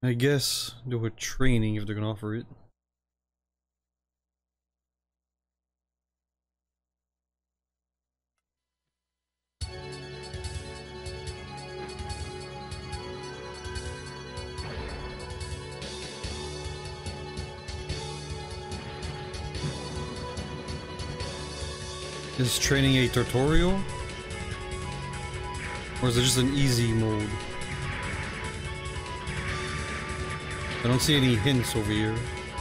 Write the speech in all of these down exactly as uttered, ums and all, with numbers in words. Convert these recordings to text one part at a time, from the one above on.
I guess do a training if they're gonna offer it. Is training a tutorial? Or is it just an easy mode? I don't see any hints over here.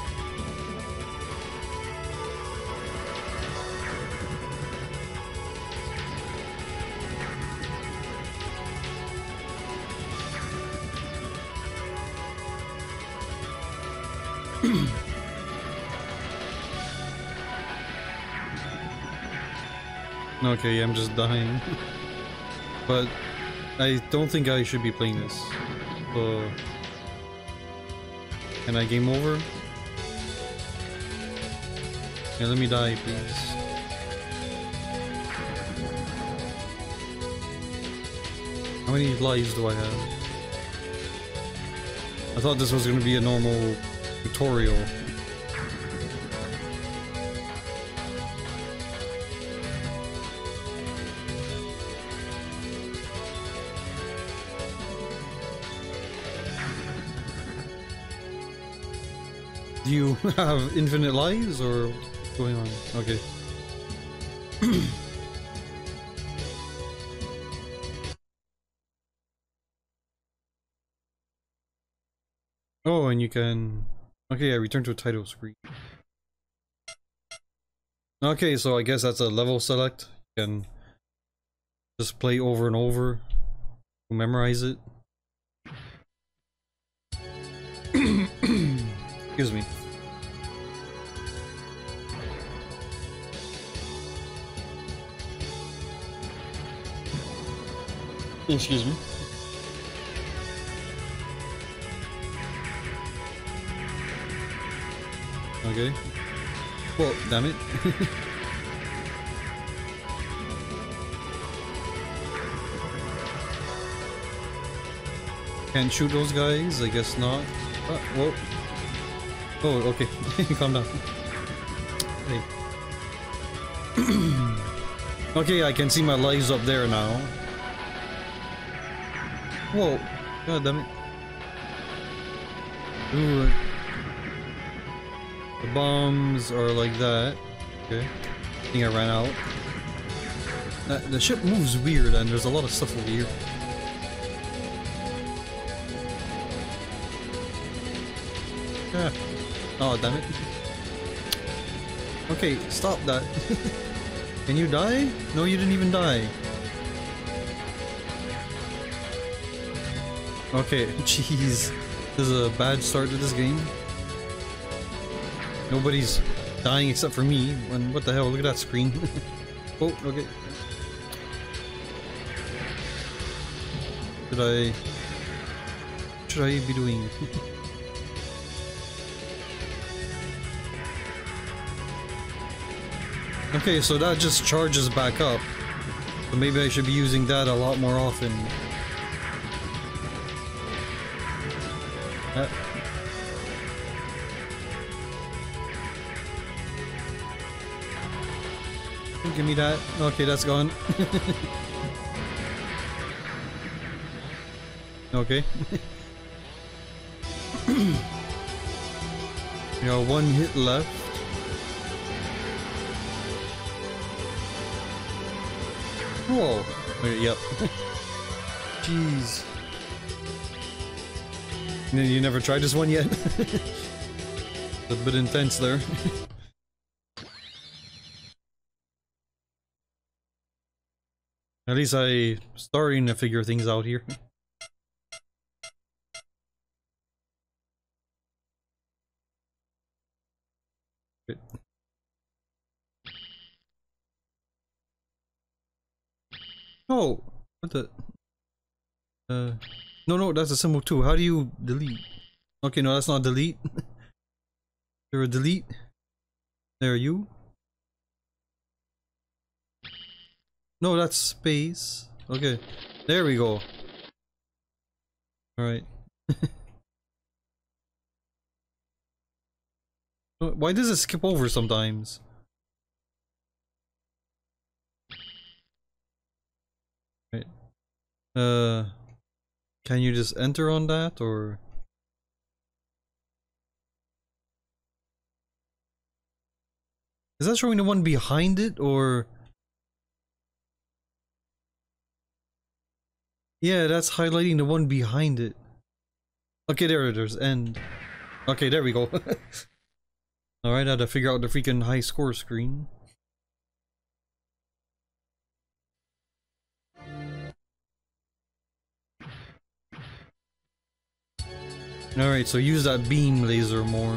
Okay, I'm just dying. But I don't think I should be playing this. So can I game over? Yeah, let me die, please. How many lives do I have? I thought this was gonna be a normal tutorial. Do you have infinite lives or what's going on? Okay. Oh, and you can... Okay, I return to a title screen. Okay, so I guess that's a level select. You can just play over and over to memorize it. Excuse me. Excuse me. Okay. Well, damn it. Can't shoot those guys? I guess not. Uh, whoa. Oh, okay. Calm down. Hey. Okay, I can see my lives up there now. Whoa. God damn it. Ooh. The bombs are like that. Okay. I think I ran out. Uh, the ship moves weird and there's a lot of stuff over here. Ah. Oh, damn it. Okay, stop that. Can you die? No, you didn't even die. Okay, jeez. This is a bad start to this game. Nobody's dying except for me. And what the hell? Look at that screen. Oh, okay. Should I... What should I be doing? Okay, so that just charges back up. So maybe I should be using that a lot more often. Uh, give me that. Okay, that's gone. Okay. We got one hit left. Whoa. Okay, yep. Jeez. You never tried this one yet? A bit intense there. At least I'm starting to figure things out here. Okay. Oh, what the? Uh, no, no, that's a symbol too. How do you delete? Okay, no, that's not delete. There a delete? There you? No, that's space. Okay, there we go. All right. Why does it skip over sometimes? Right. Uh, can you just enter on that, or? Is that showing the one behind it, or? Yeah, that's highlighting the one behind it. Okay, there, there's end. Okay, there we go. Alright, I had to figure out the freaking high score screen. Alright, so use that beam laser more.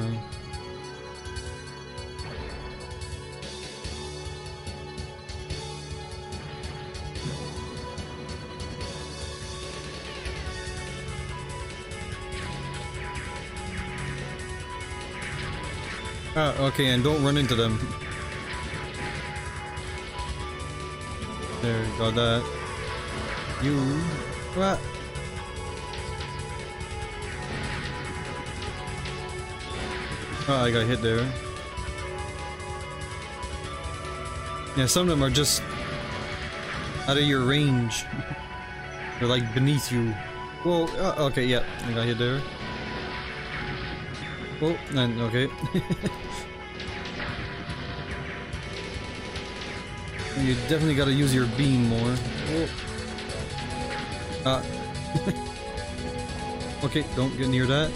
Ah, okay, and don't run into them. There, got that. You... Ah. Oh, I got hit there. Yeah, some of them are just out of your range. They're like beneath you. Whoa, uh, okay, yeah, I got hit there. Whoa, and okay. You definitely gotta use your beam more. Whoa. Ah. Okay, don't get near that.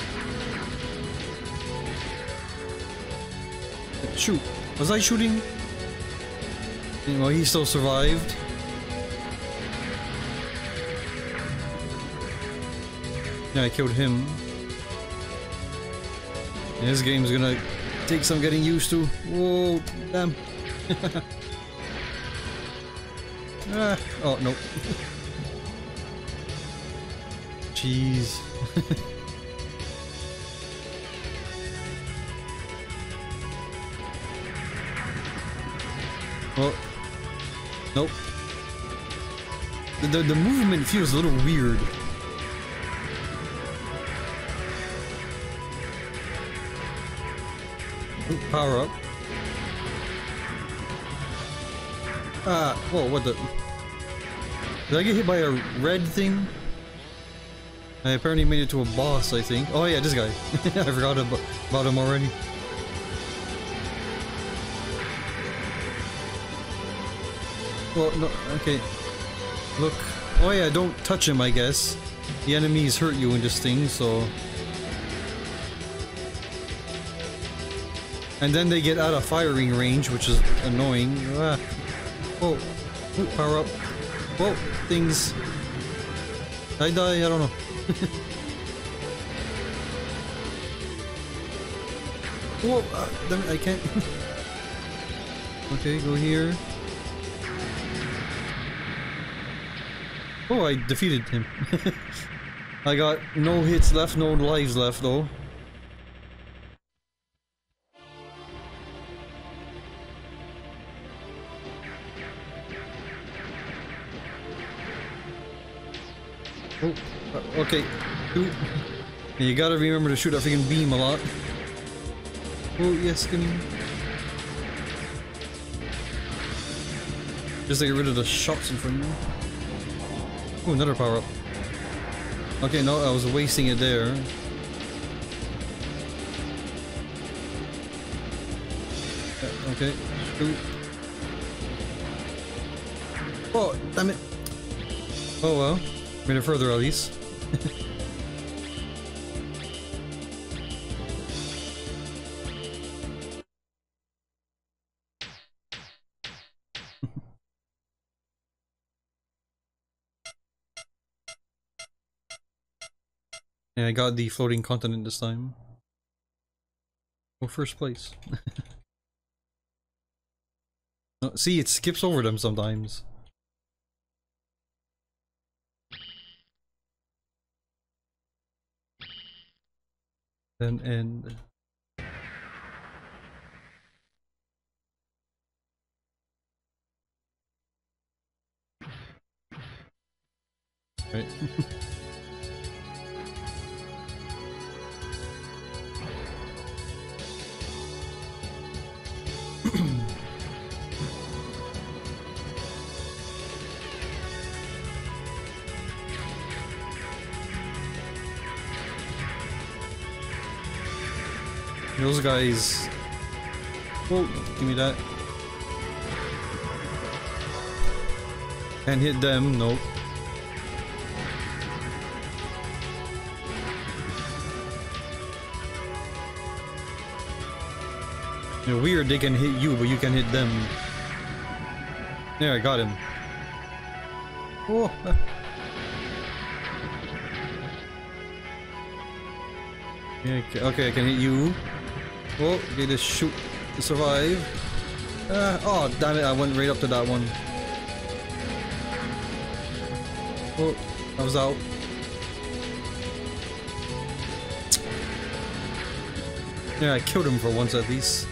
Shoot! Was I shooting? Well, he still survived. Yeah, I killed him. And this game's gonna take some getting used to. Whoa, damn. Ah, oh, no. Jeez. Well, nope. The, the, the movement feels a little weird. Ooh, power up. Ah, whoa, what the? Did I get hit by a red thing? I apparently made it to a boss, I think. Oh yeah, this guy. I forgot about, about him already. Well, no, okay. Look. Oh yeah, don't touch him, I guess. The enemies hurt you in this thing, so... And then they get out of firing range, which is annoying. Ah. Whoa. Ooh, power up. Whoa, things. I die, I don't know. Whoa, uh, damn it, I can't. Okay, go here. Oh, I defeated him. I got no hits left, no lives left though. Oh, uh, okay. Shoot. You gotta remember to shoot that freaking beam a lot. Oh, yes, give me. Just to get rid of the shots in front of you. Oh, another power up. Okay, no, I was wasting it there. Uh, okay, shoot. Oh, damn it. Oh well. Made it further at least. Yeah, I got the floating continent this time. Oh, first place. Oh, see, it skips over them sometimes. Then end. Right. Those guys. Oh, give me that. Can't hit them, nope. They're weird, they can hit you, but you can hit them. There, I got him. Oh! Yeah, okay, okay, I can hit you. Oh, okay, just shoot to survive. Uh, oh, damn it, I went right up to that one. Oh, I was out. Yeah, I killed him for once at least.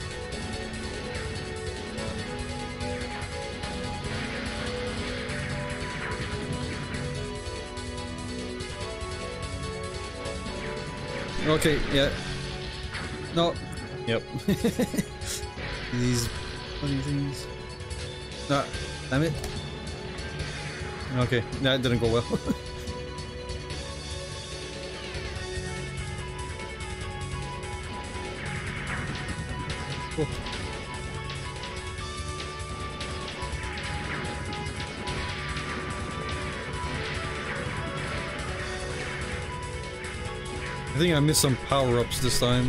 Okay, yeah. No. Yep. These funny things. Ah, damn it. Okay, that didn't go well. Oh. I think I missed some power-ups this time.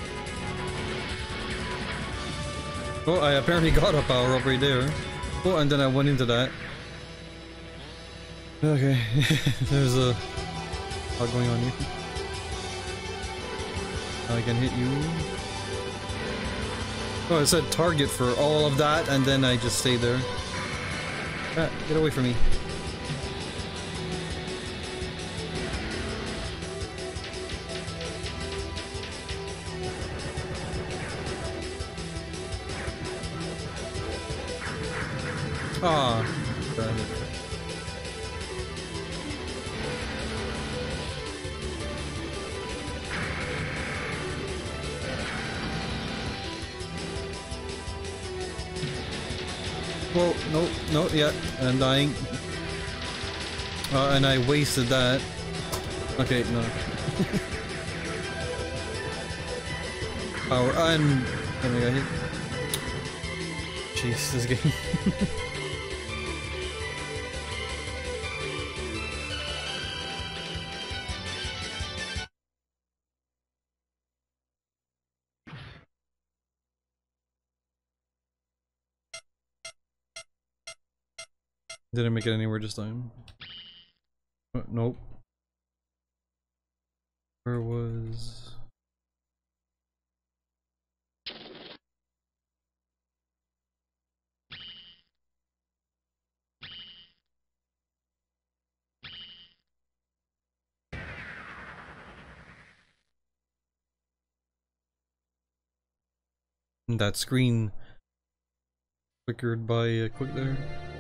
Oh, I apparently got a power-up right there. Oh, and then I went into that. Okay, there's a lot going on here. I can hit you. Oh, it said target for all of that, and then I just stayed there. Ah, get away from me. Ah, damn it. Whoa, no, no, yeah, I'm dying. Uh, and I wasted that. Okay, no. Power, and... Oh my god, hit. Jeez, this game. Didn't make it anywhere this time. Uh, nope. Where was... That screen flickered by uh, quick there.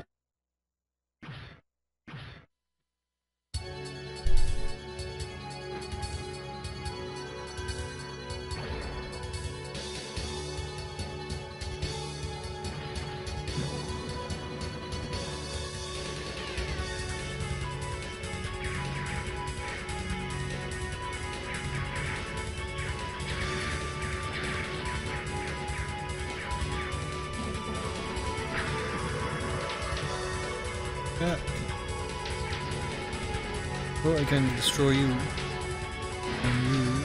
Yeah. Or I can destroy you. And you.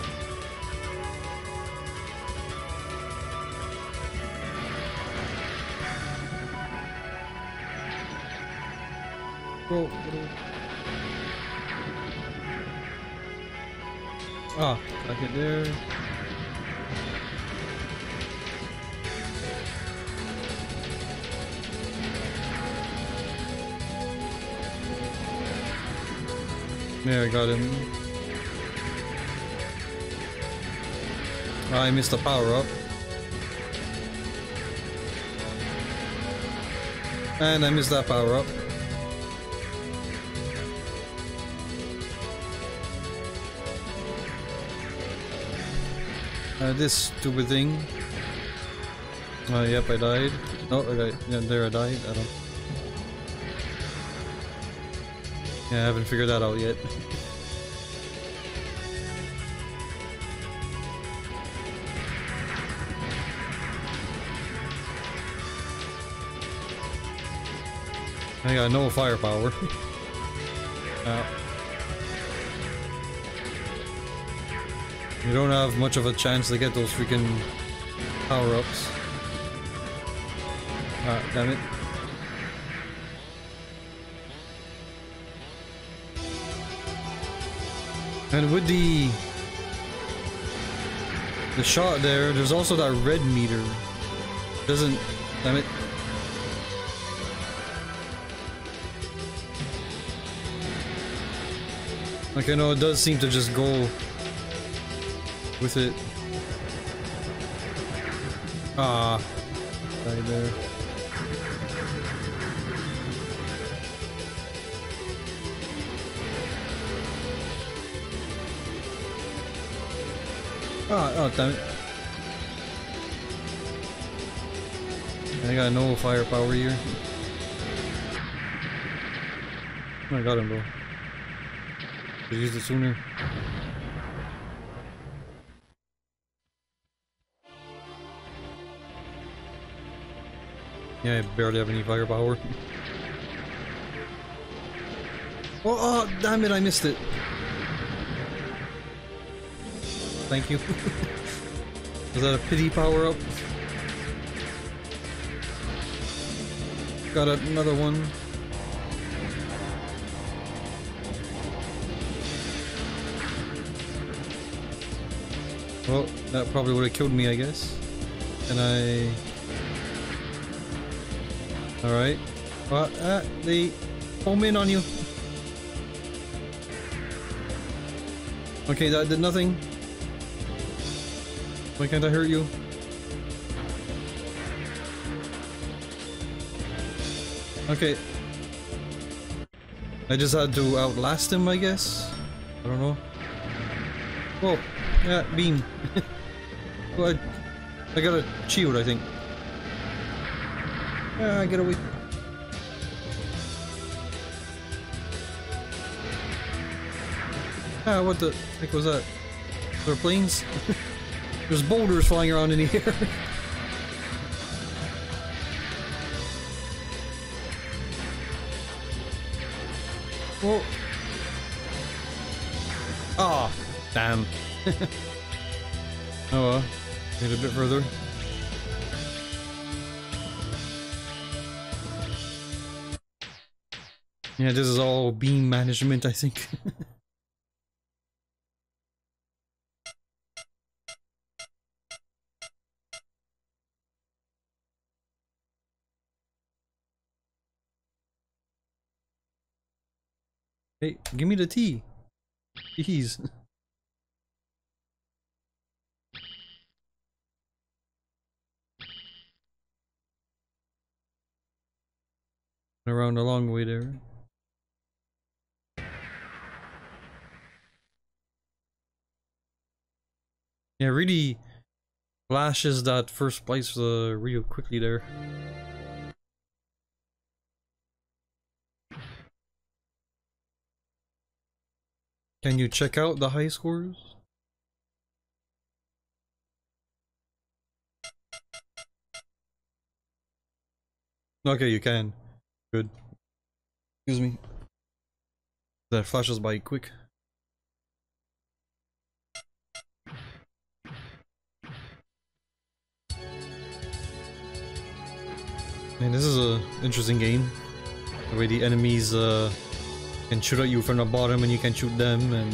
Whoa, whoa. Ah, back it there. There, I got him. I missed the power up. And I missed that power up. Uh, this stupid thing. Oh, uh, yep, I died. Oh, okay, yeah, there I died. I don't. Yeah, I haven't figured that out yet. I got no firepower. uh, you don't have much of a chance to get those freaking power-ups. Ah, damn it. And with the the shot there, there's also that red meter. Doesn't, damn it. Okay, no, it does seem to just go with it. Ah, right there. Ah, oh, damn it. I got no firepower here. I got him, bro. Should've used it sooner. Yeah, I barely have any firepower. Oh, oh, damn it, I missed it. Thank you. Was that a pity power up? Got another one. Well, that probably would have killed me, I guess. And I... Alright. Well, uh, they home in on you. Okay, that did nothing. Why can't I hurt you? Okay. I just had to outlast him, I guess? I don't know. Whoa. Yeah, beam. Well, I, I got a shield, I think. Yeah, get away. Ah, what the heck was that? There are planes? There's boulders flying around in the air. Whoa. Ah, oh, damn. Oh well, get a bit further. Yeah, this is all beam management, I think. Hey, give me the tea. Jeez. Around a long way there. Yeah, really flashes that first place uh, real quickly there. Can you check out the high scores? Okay, you can. Good. Excuse me. That flashes by quick. Man, this is a interesting game. The way the enemies uh, can shoot at you from the bottom and you can shoot them and...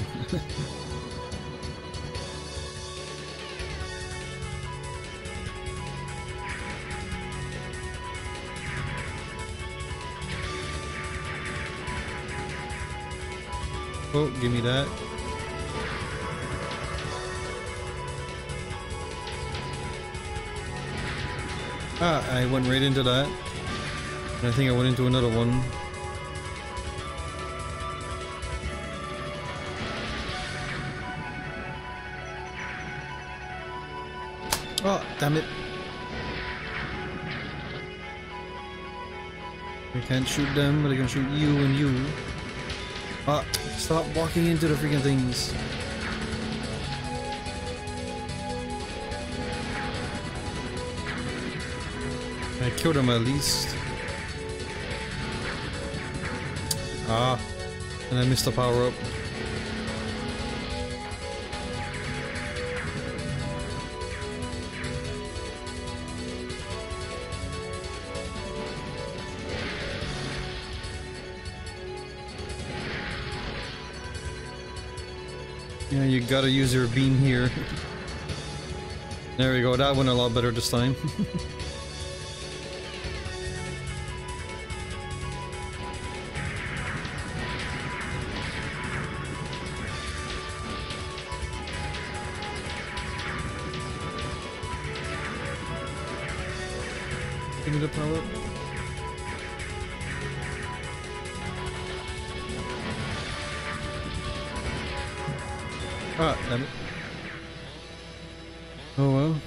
Oh, give me that. Ah, I went right into that. And I think I went into another one. Oh, damn it. I can't shoot them, but I can shoot you and you. Ah, stop walking into the freaking things. I killed him at least. Ah, and I missed the power up. Yeah, you gotta use your beam here. There we go, that went a lot better this time. Give me the power. Ah, damn it. Oh well.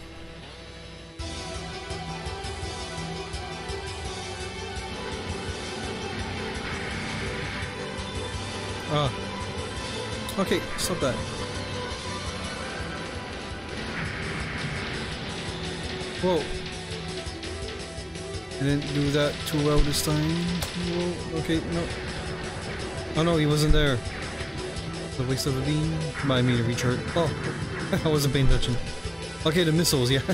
Ah. Okay, stop that. Whoa. I didn't do that too well this time. Whoa. Okay, no. Oh no, he wasn't there. The waste of a beam. I mean, recharge. Oh, I wasn't paying attention. Okay, the missiles, yeah.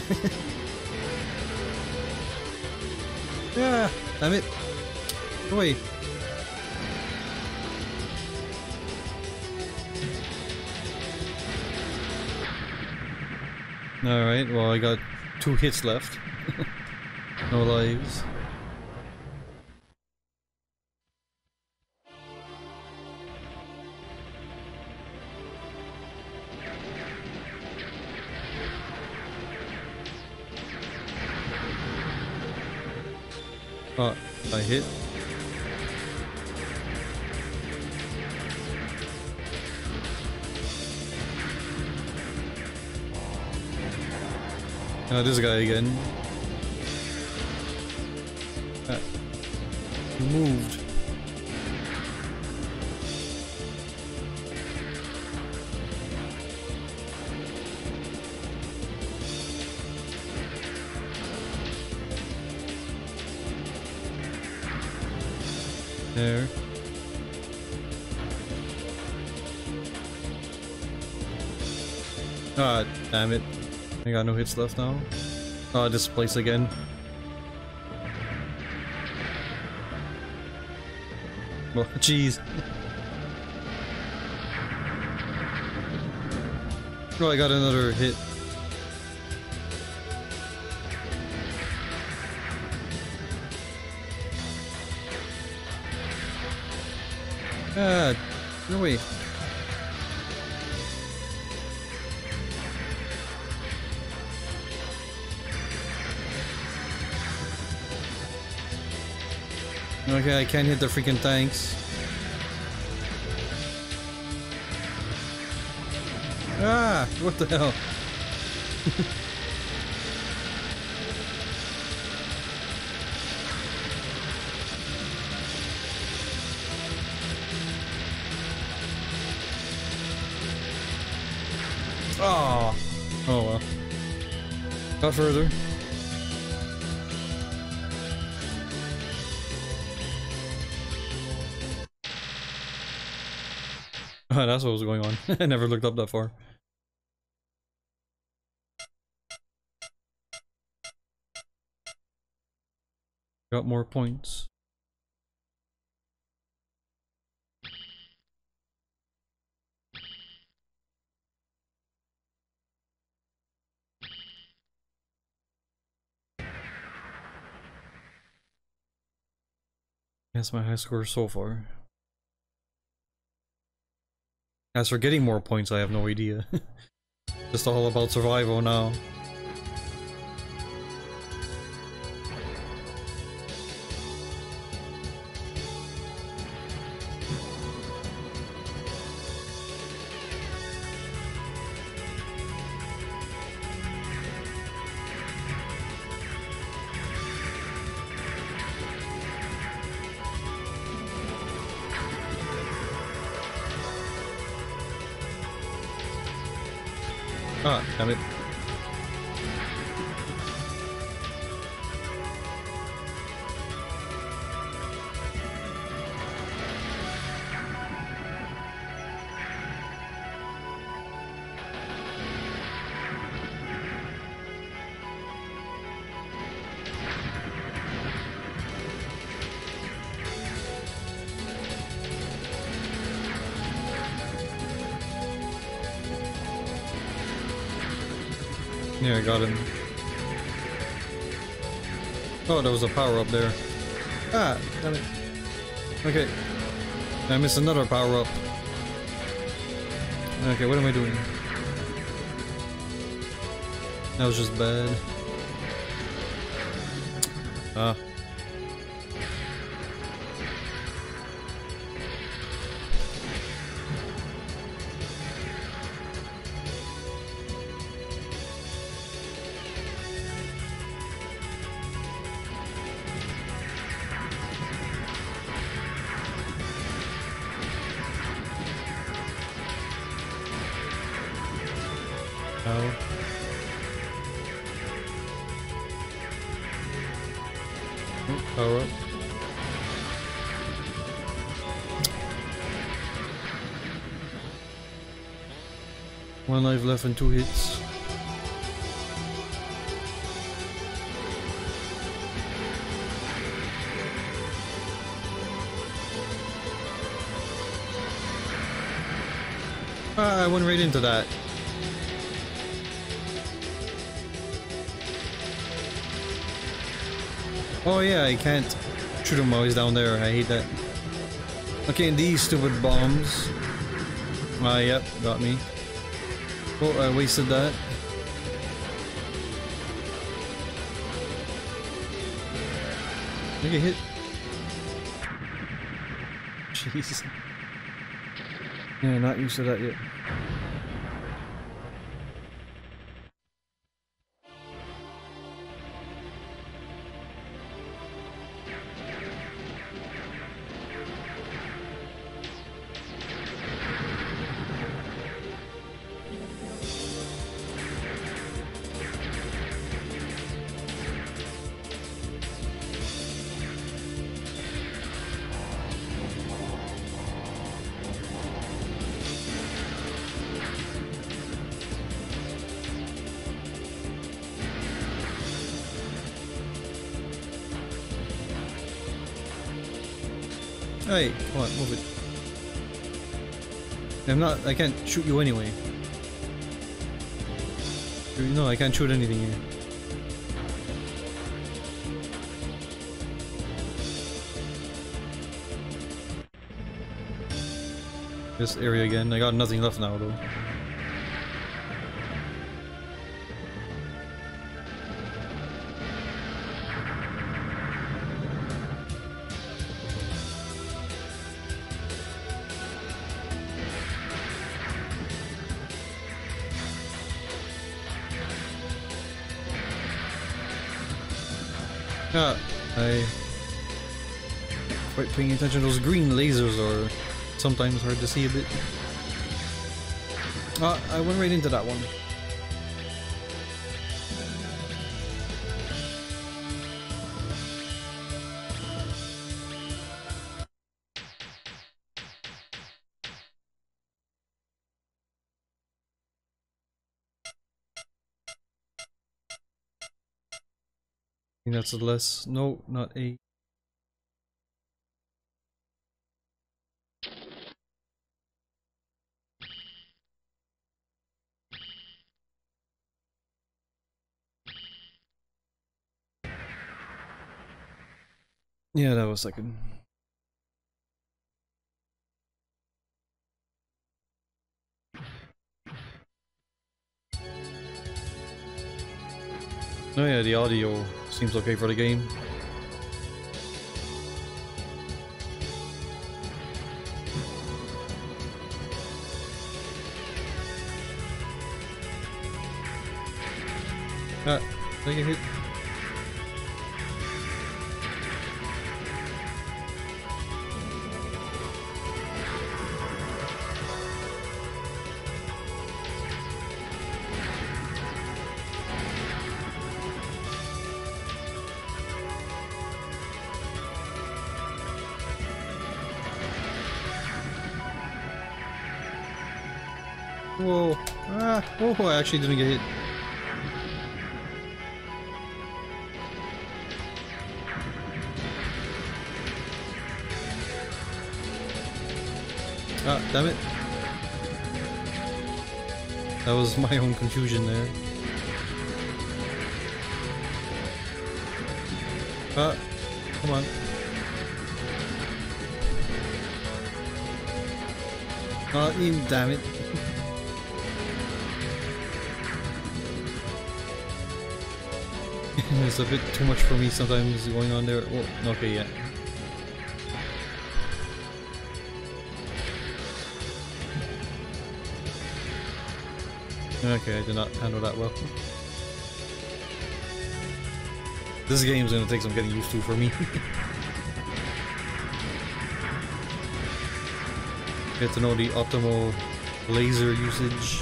Yeah, damn it. Go away. Alright, well, I got two hits left. No lives. Oh, I hit. Oh, this guy again. Ah. He moved. There. Ah, damn it. I got no hits left now. Oh, this place again. Well, jeez. Oh, I got another hit. Ah, no way. Okay, I can't hit the freaking tanks. Ah, what the hell? Oh, oh well. Got further. Oh, that's what was going on. I never looked up that far. Got more points. That's my high score so far. As for getting more points, I have no idea. Just all about survival now. Ah, damn it. Yeah, I got him. Oh, there was a power up there. Ah, damn it. Okay. I missed another power up. Okay, what am I doing? That was just bad. Ah. Oh. Oh, power up. One life left and two hits. Ah, I went right into that. Oh yeah, I can't shoot him while he's down there. I hate that. Okay, and these stupid bombs. Ah, yep, got me. Oh, I wasted that. I get hit. Jeez. Yeah, not used to that yet. Hey, come on, move it. I'm not, I can't shoot you anyway. No, I can't shoot anything here. This area again, I got nothing left now though. Yeah, I quite paying attention. Those green lasers are sometimes hard to see a bit. Ah, I went right into that one. I think that's a less. No, not a. Yeah, that was second. Oh yeah, the audio seems okay for the game. Ah, take a hit. Whoa. Ah, oh, I actually didn't get hit. Ah, damn it. That was my own confusion there. Ah, come on. Oh, you damn it. It's a bit too much for me sometimes going on there. Oh, okay, yeah. Okay, I did not handle that well. This game's gonna take some getting used to for me. Get to know the optimal laser usage.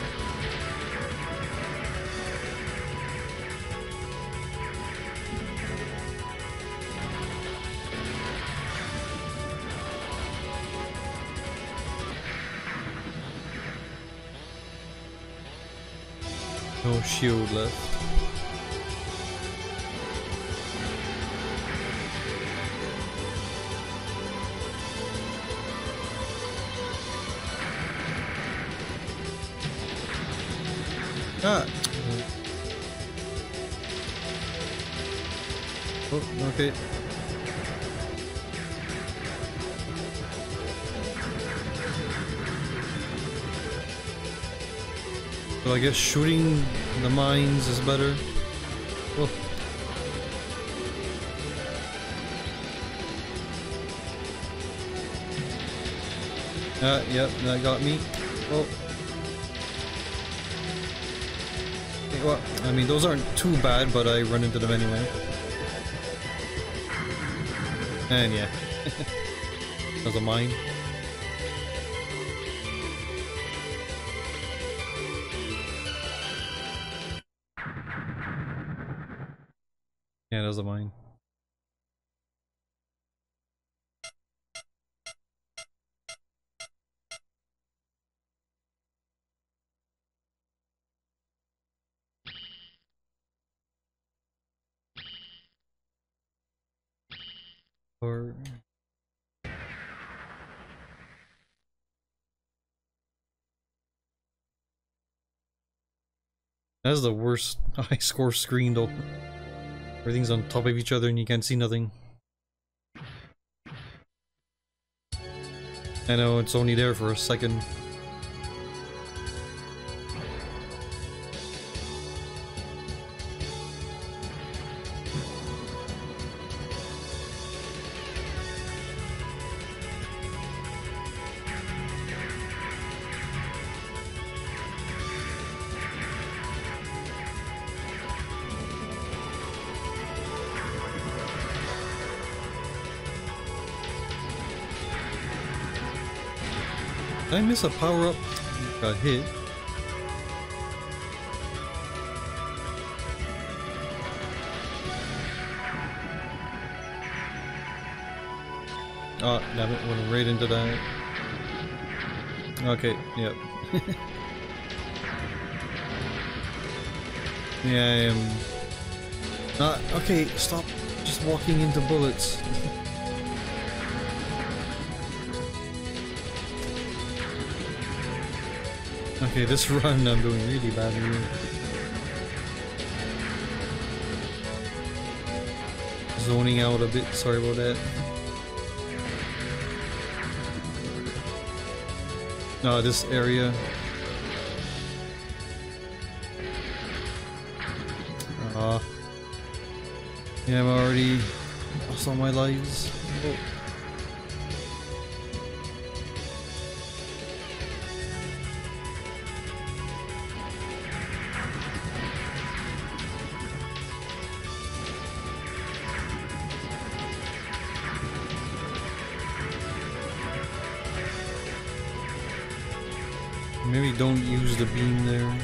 No shield left. Ah! Oh, okay. So I guess shooting the mines is better. Oh. Ah, yep, that got me. Oh. Well, I mean, those aren't too bad, but I run into them anyway. And yeah. There's a mine. Yeah, there's a mine. Or... That's the worst high score screen though. Everything's on top of each other and you can't see nothing. I know, it's only there for a second. Did I miss a power up? Got hit. Oh, damn it, went right into that. Okay, yep. Yeah, I am. Not. Okay, stop just walking into bullets. Okay, this run I'm doing really bad here. Zoning out a bit, sorry about that. No, this area. Ah. Uh, yeah, I'm already lost all my lives. Oh. Maybe don't use the beam there.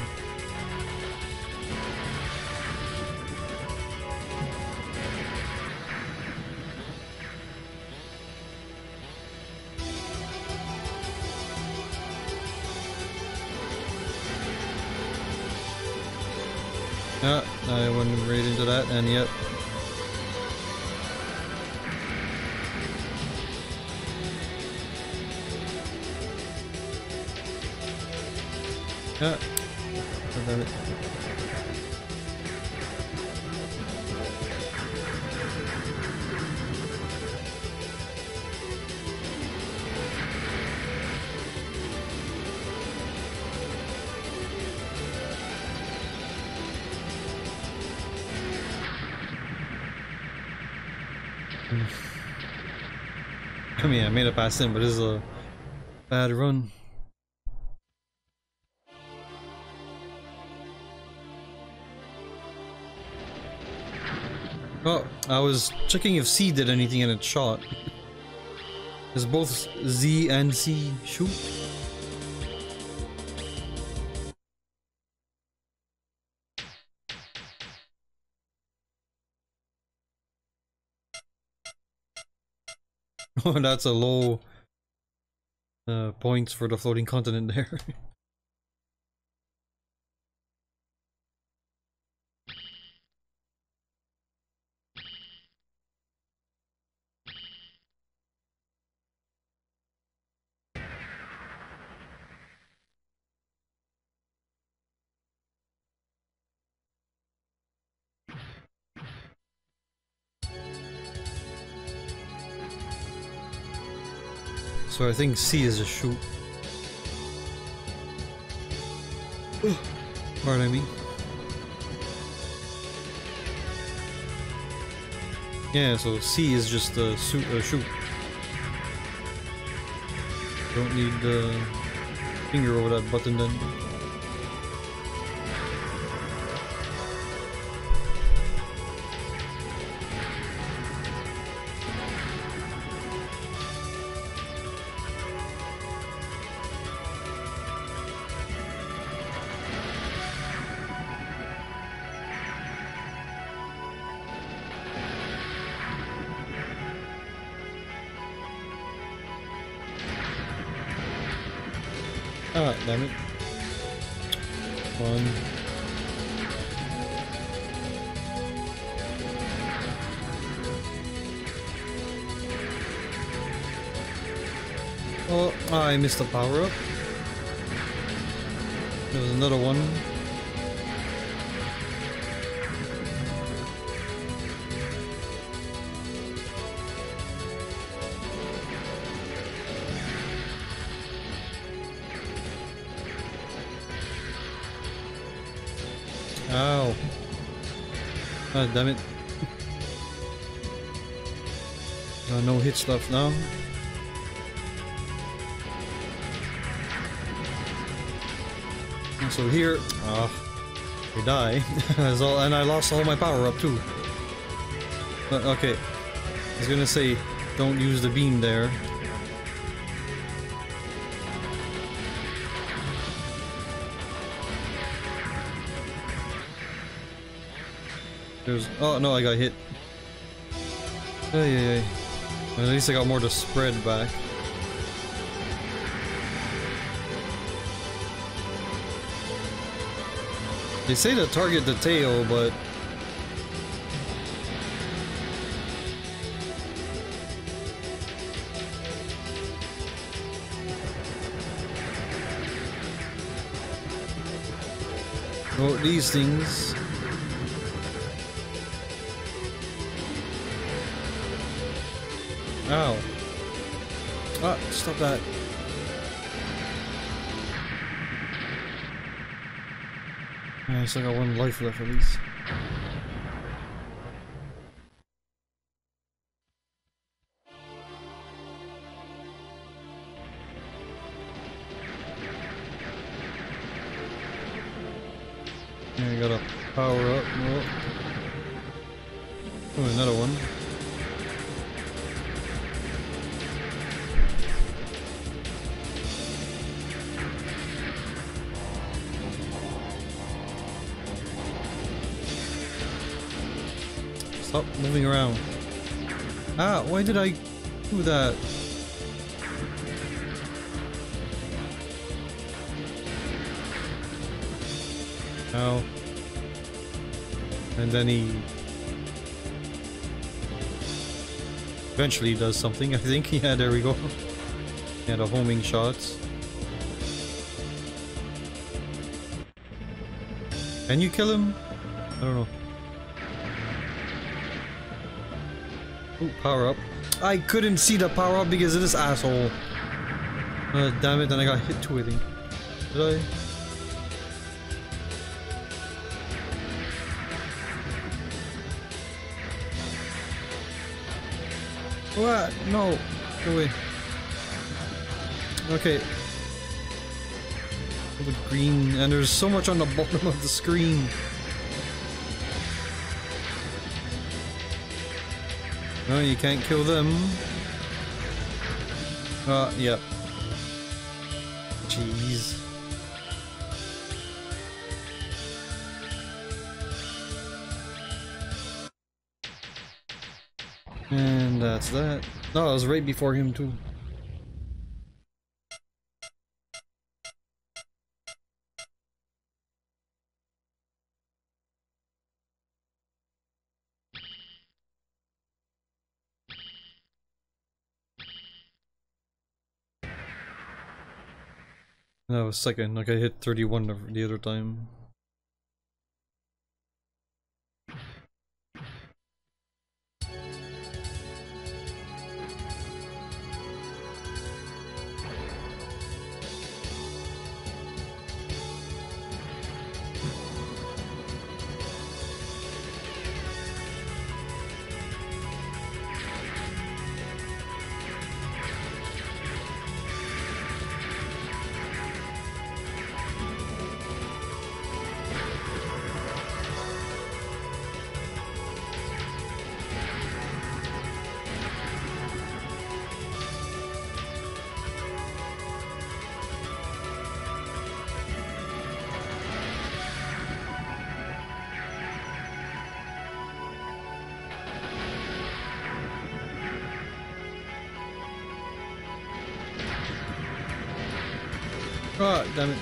Yeah, I went right into that, and yep. Yeah. Damn it. I mean, I made it past him, but this is a bad run. Oh, I was checking if C did anything and it shot. Does both Z and C shoot? Oh, that's a low uh, points for the floating continent there. So I think C is a shoot. Pardon me. Yeah, so C is just a suit, a shoot. Don't need the finger over that button then. Ah, damn it. One. Oh, I missed the power up. There was another one. Ow. Ah, damn it. Uh, no hit stuff now. And so here, ah, uh, I die. As all, and I lost all my power up too. But okay, I was gonna say, don't use the beam there. There's, oh no, I got hit. Hey, hey, hey. At least I got more to spread back. They say to target the tail, but oh, these things. Ow. Ah, stop that. I still got one life left at least. Yeah, I gotta power up. Oh, oh another one. Stop moving around. Ah, why did I do that? Ow. And then he eventually does something, I think. Yeah, there we go. Yeah, the homing shots. Can you kill him? I don't know. Ooh, power up. I couldn't see the power up because of this asshole. Uh, damn it, and I got hit too, I think. Did I? What? No. Go away. Okay. The green, and there's so much on the bottom of the screen. No, you can't kill them. Uh, yeah. Jeez. And that's that. No, I was right before him too. That was second, like I hit thirty-one the other time. Ah, damn it.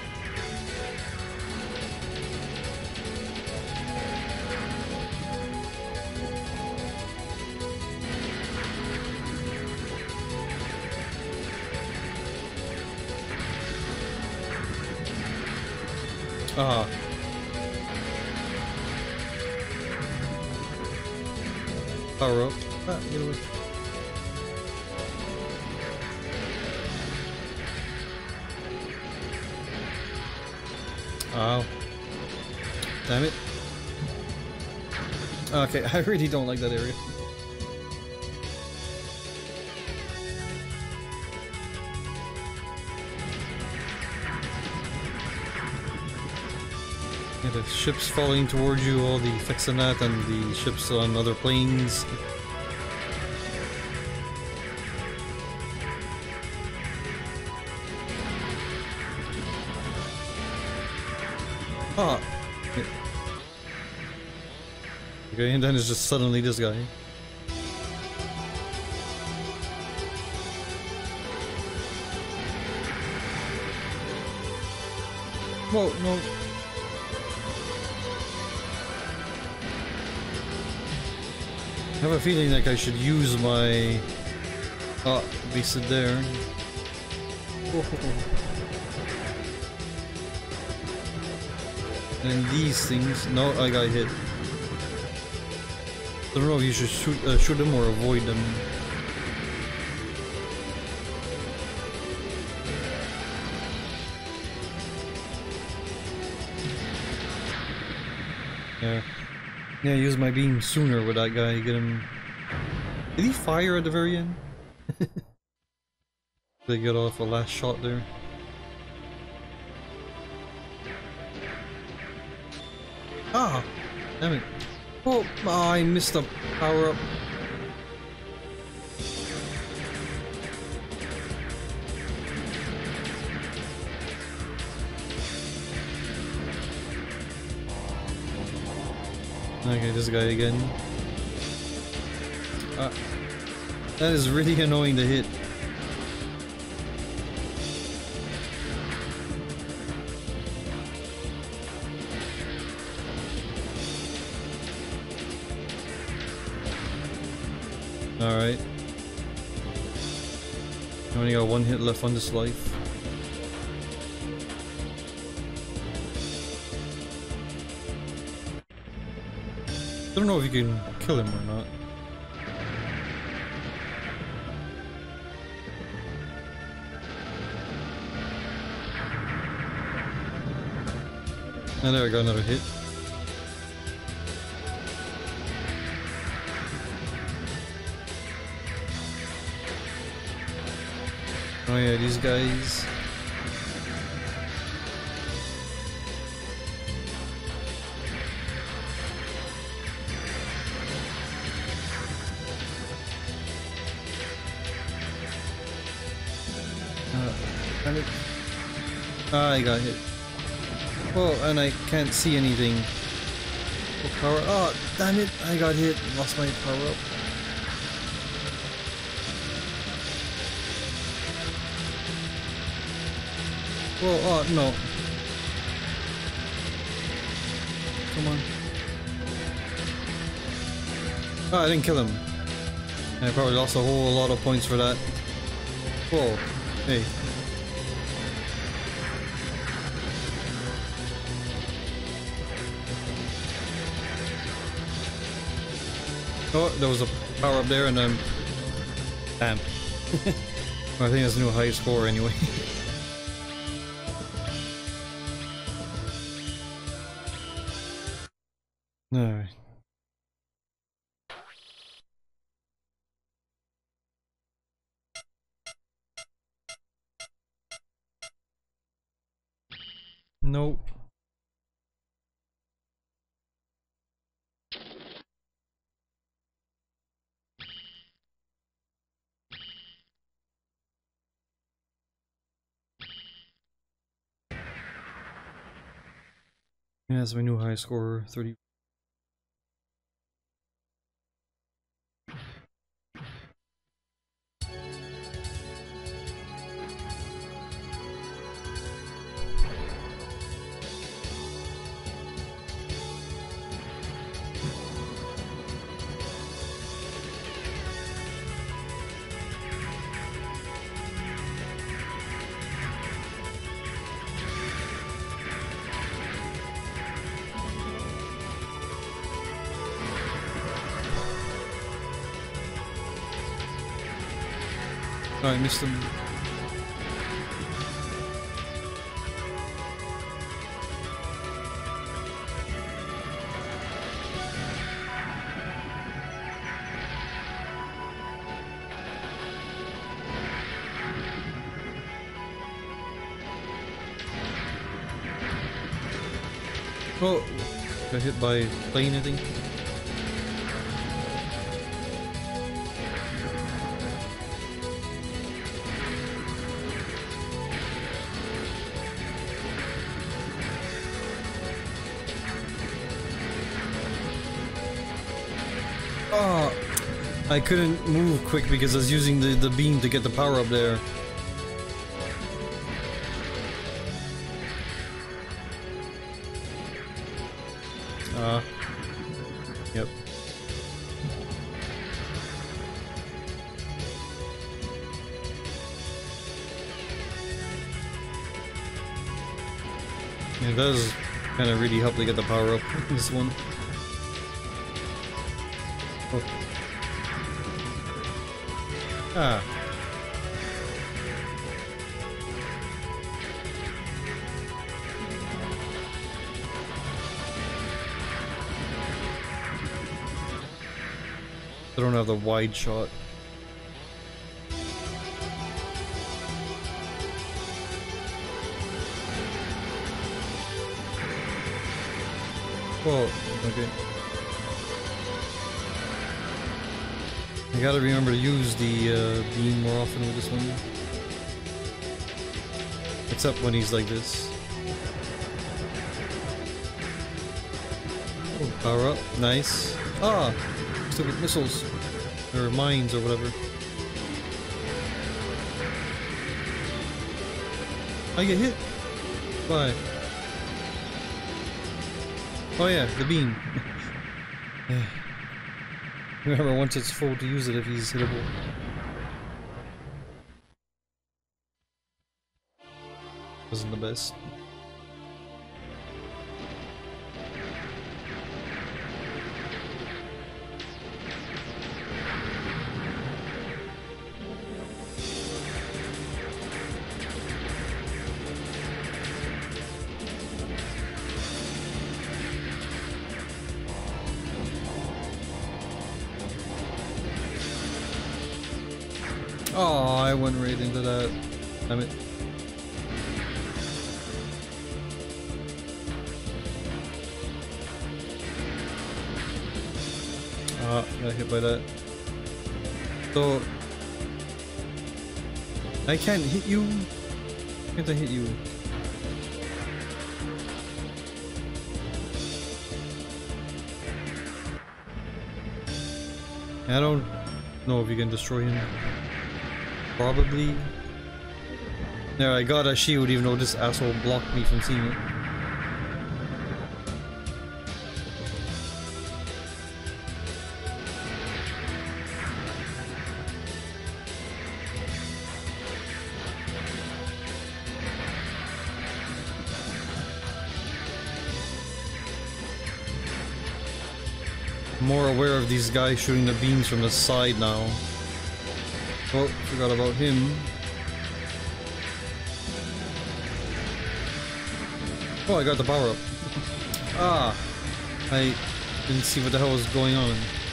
Ah. Power up. Ah, get away. Oh. Damn it. Okay, I really don't like that area. Yeah, the ships falling towards you, all the effects on that, and the ships on other planes. Ah. Okay, and then it's just suddenly this guy. Whoa, no. I have a feeling like I should use my... Ah, be sit there. And these things... No, I got hit. I don't know if you should shoot, uh, shoot them or avoid them. Yeah. Yeah, use my beam sooner with that guy, get him... Did he fire at the very end? They get off a last shot there. Ah! Damn it. Oh, oh I missed the power up. Okay, this guy again. Ah, that is really annoying to hit. Alright. I only got one hit left on this life. I don't know if you can kill him or not. And there I got another hit. Oh yeah, these guys. Uh, damn it. Ah, I got hit. Oh, and I can't see anything. Oh, power. Oh, damn it. I got hit. Lost my power up. Whoa, oh, no. Come on. Oh, I didn't kill him. I probably lost a whole lot of points for that. Whoa. Hey. Oh, there was a power up there and then... Damn. Well, I think that's a new high score anyway. Alright. Nope. Yeah, that's my new high score, thirty. Oh, I missed him. Oh, got hit by a plane, I think. Oh, I couldn't move quick because I was using the, the beam to get the power up there. Ah. Uh, yep. It does kind of really help to get the power up in this one. Oh. Ah. I don't have the wide shot. Whoa, okay. I gotta remember to use the uh, beam more often with this one. Except when he's like this. Oh, power up, nice. Ah! Stupid missiles. Or mines or whatever. I get hit? Why? Oh yeah, the beam. Remember, once it's full to use it if he's hittable. Wasn't the best. Oh, I went right into that. Damn it. Ah, got hit by that. So I can't hit you. Can't I hit you? I don't know if you can destroy him. Probably. There, I got a shield even though this asshole blocked me from seeing it. More aware of these guys shooting the beams from the side now. Oh, forgot about him. Oh, I got the power up. Ah, I didn't see what the hell was going on.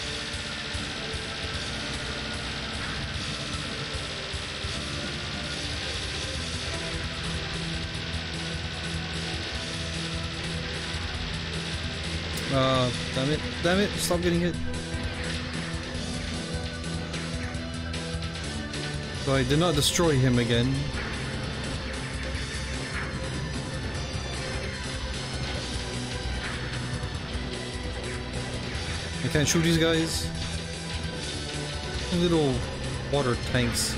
Uh, damn it, damn it, stop getting hit. So I did not destroy him again. I can't shoot these guys. Little water tanks.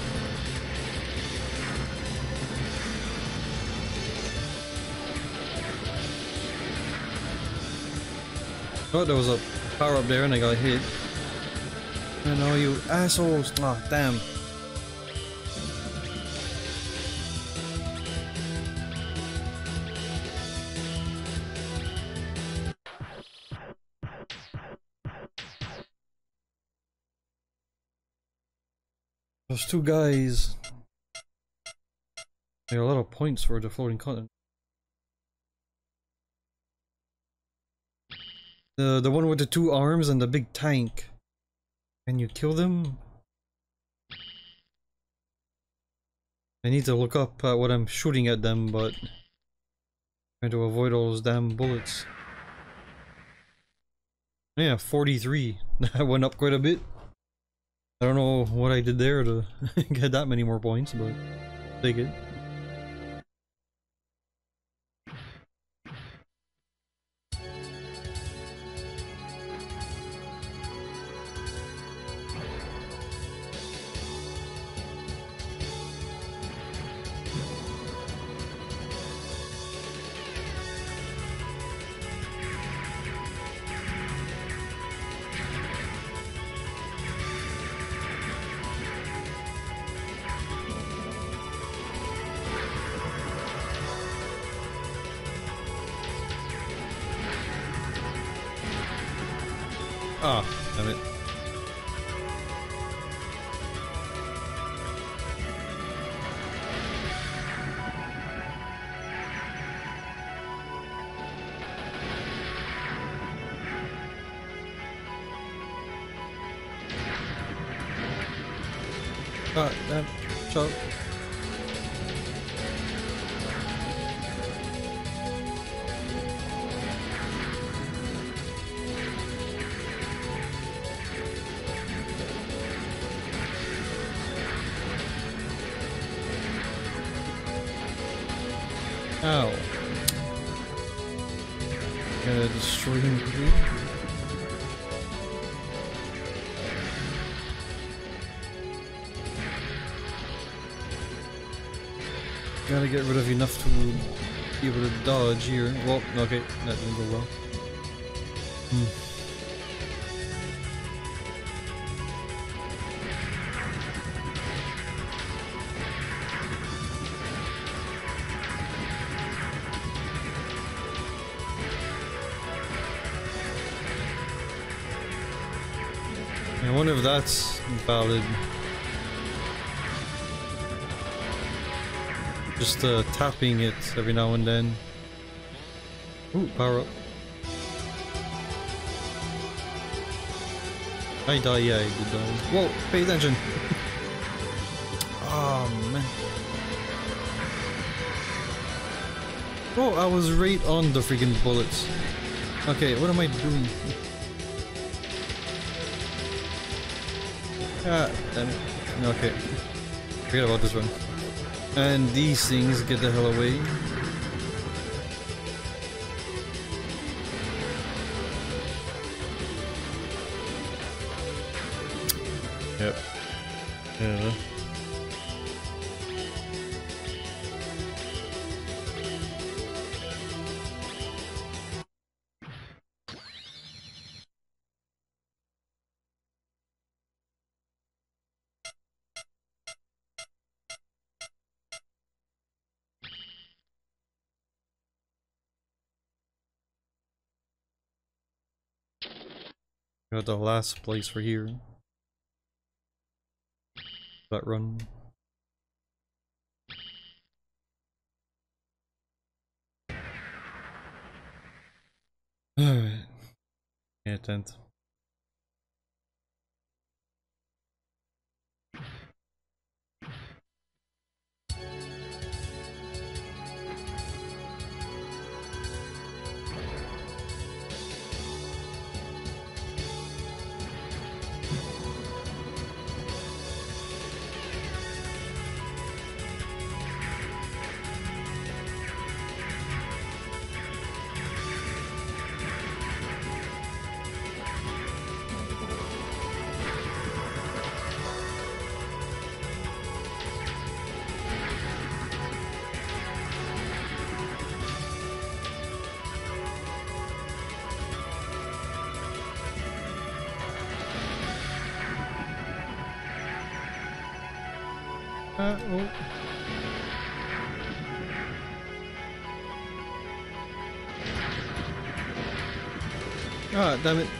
Oh, there was a power up there and I got hit. I know, you assholes. Ah, oh, damn. Those two guys. They got a lot of points for the floating continent. The the one with the two arms and the big tank. Can you kill them? I need to look up at what I'm shooting at them, but trying to avoid all those damn bullets. Yeah, forty-three. That went up quite a bit. I don't know what I did there to get that many more points, but take it. Ah, damn it. Ah, damn. Chop. Ow. Gotta destroy him quickly. Gotta get rid of enough to be able to dodge here. Well, okay, that didn't go well. Hmm. I wonder if that's valid. Just uh, tapping it every now and then. Ooh, power up. I die, yeah, I did die. Whoa, pay attention. Oh man. Oh, I was right on the freaking bullets. Okay, what am I doing? Ah, damn it. Okay. Forget about this one. And these things, get the hell away. Yep. Yeah. Got the last place for here. That run. Alright. Yeah, tenth. Uh oh. Ah, damn it.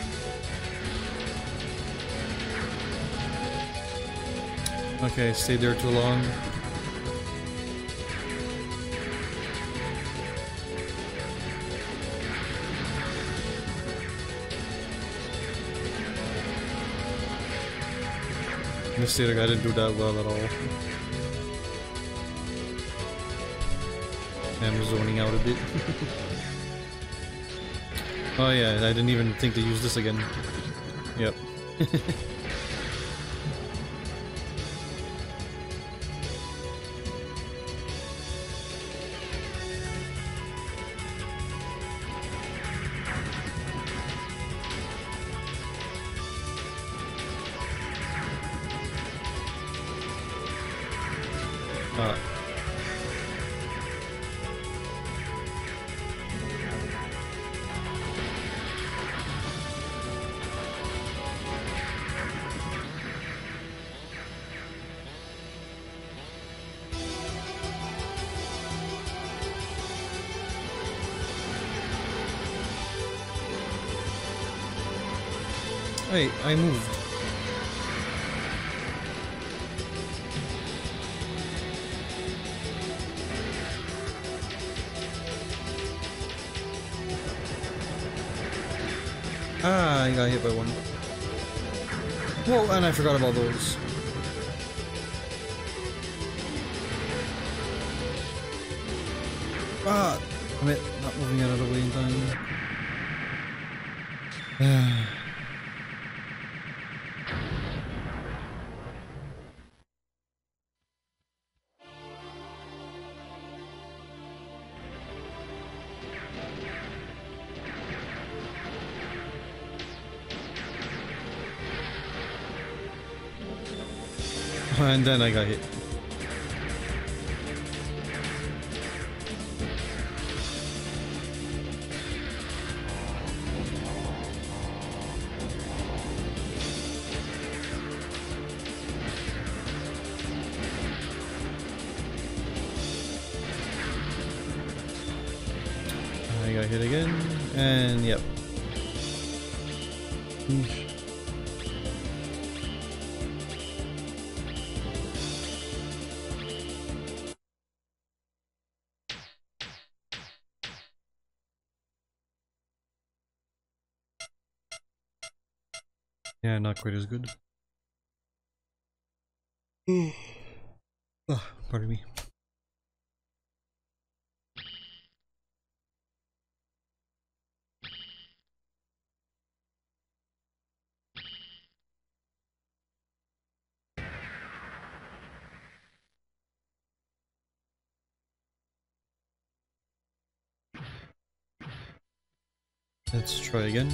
Okay, stayed there too long. Mistake, I didn't do that well at all. I'm zoning out a bit. Oh yeah, I didn't even think to use this again. Yep. uh. Hey, I moved. Ah, I got hit by one. Whoa, and I forgot about those. Ah, damn it, not moving out of the way in time. And then I got hit. I got hit again, and yep. Yeah, not quite as good. Oh, pardon me. Let's try again.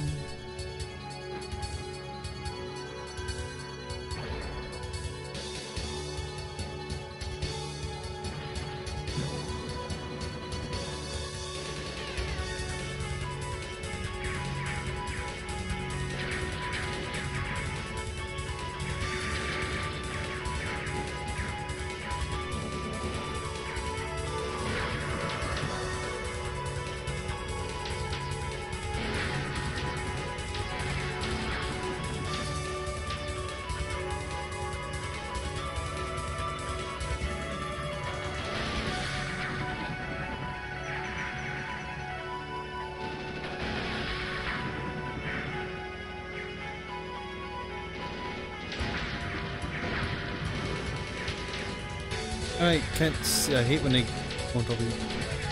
I can't see, I hate when they go on top of you.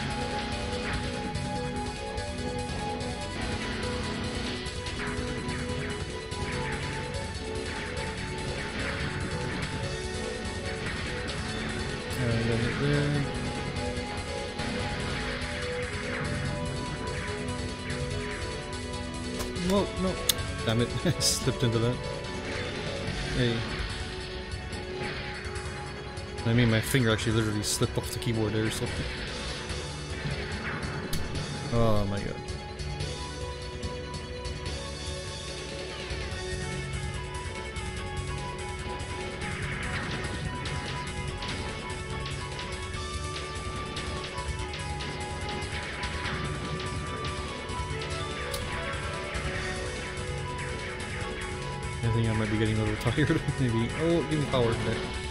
Alright, got it there. Whoa, no. Damn it, I slipped into that. Hey. I mean, my finger actually literally slipped off the keyboard there or something. Oh my god. I think I might be getting a little tired. Maybe. Oh, give me power there.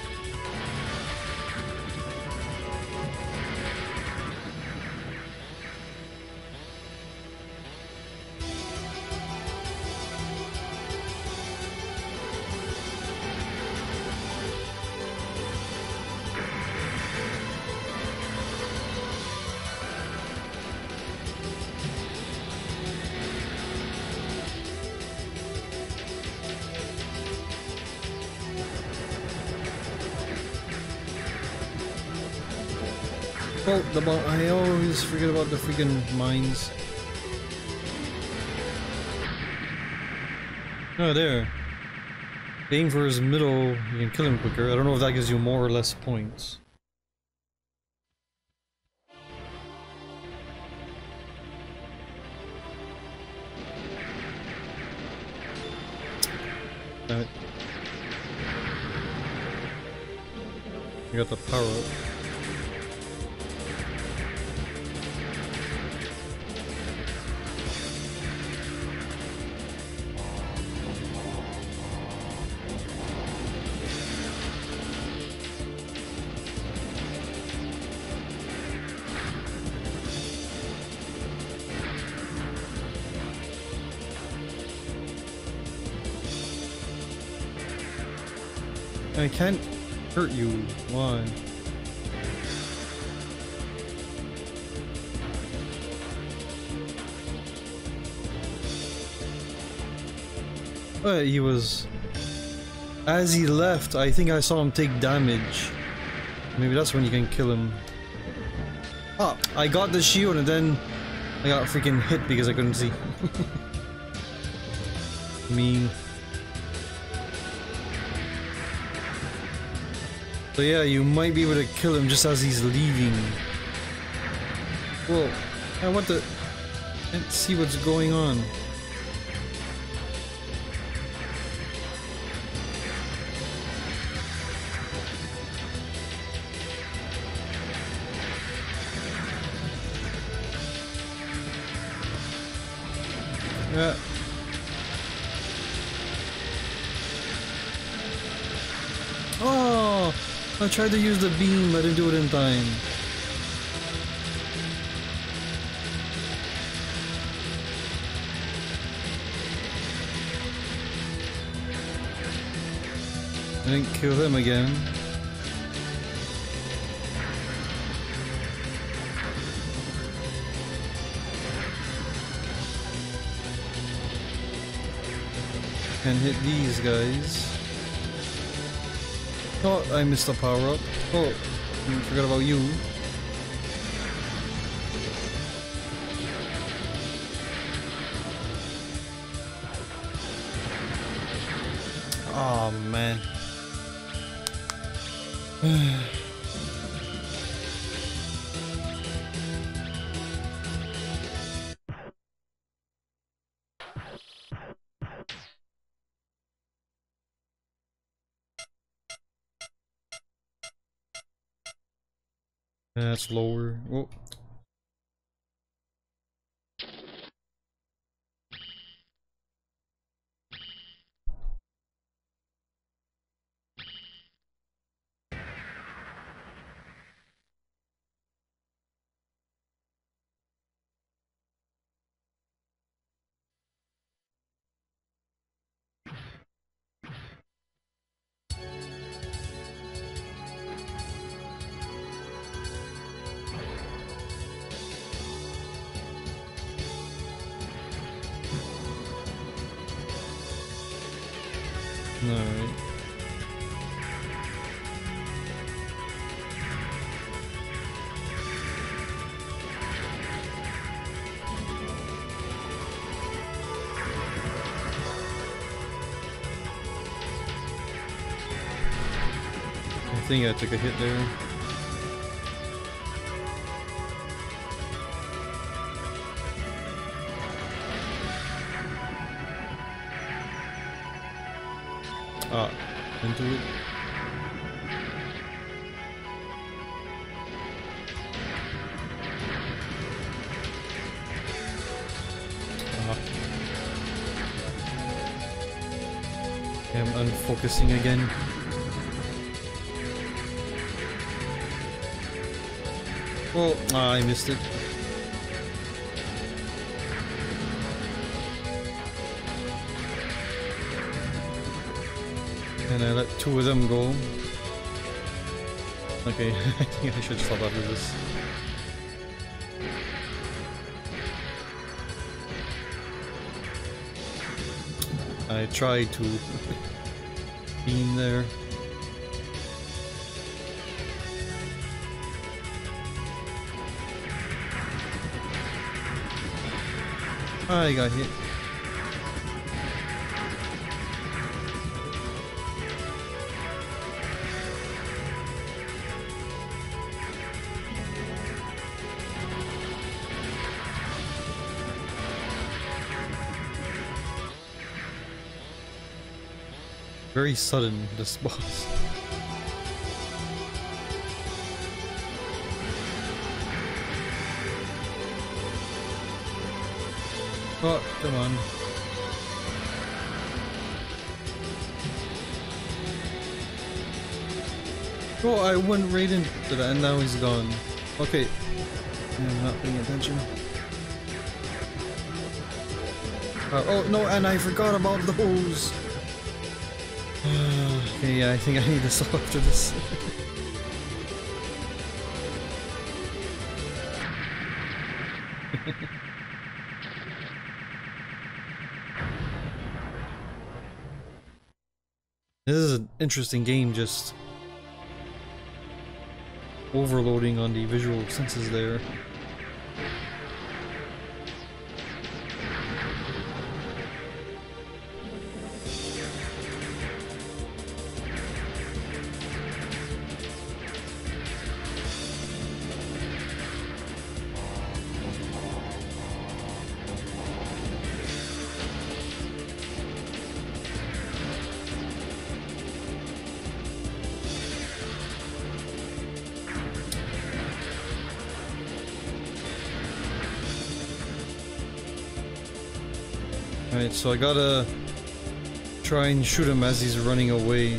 Oh, the ball. I always forget about the freaking mines. Oh, there. Aim for his middle, you can kill him quicker. I don't know if that gives you more or less points. Damn it. You got the power up. I can't hurt you. Why? But he was... As he left, I think I saw him take damage. Maybe that's when you can kill him. Ah, I got the shield and then I got freaking hit because I couldn't see. Mean. So yeah, you might be able to kill him just as he's leaving. Whoa, I want to... Can't see what's going on. Yeah. Oh! I tried to use the beam, I didn't do it in time. I didn't kill him again. Can hit these guys. Oh, I missed the power up. Oh, I forgot about you. Oh man. That's lower. Oh. Alright. I think I took a hit there. Ah, into it. Ah. Okay, I'm unfocusing again. Oh, ah, I missed it. And I let two of them go. Okay, I think I should stop after this. I tried to be in there. I got hit. Very sudden, this boss. Oh, come on. Oh, I went right into that and now he's gone. Okay. I'm not paying attention. Uh, oh, no, and I forgot about those. Okay, yeah, I think I need to stop after this. This is an interesting game, just overloading on the visual senses there. Alright, so I gotta try and shoot him as he's running away.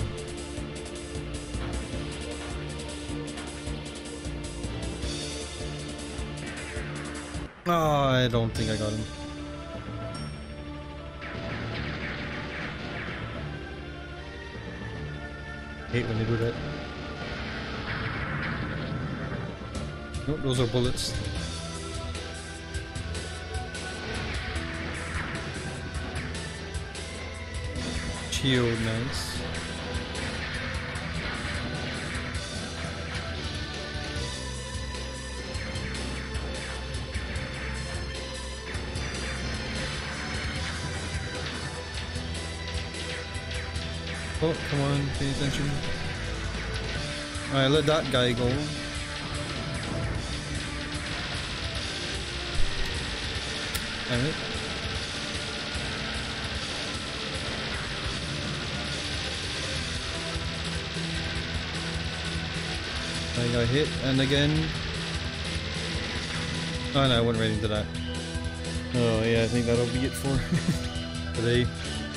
Oh, I don't think I got him. I hate when they do that. Nope, those are bullets. Shield, nice. Oh, come on, pay attention. Alright, let that guy go. Damn it. I got hit, and again. Oh no, I went right into that. Oh yeah, I think that'll be it for today.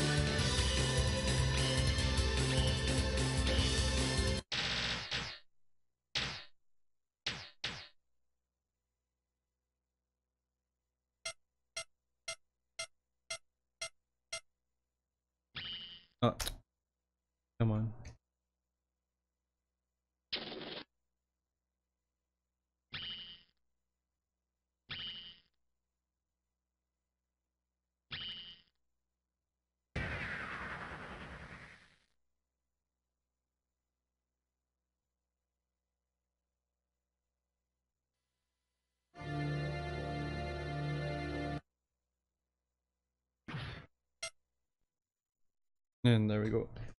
Oh, come on. And there we go.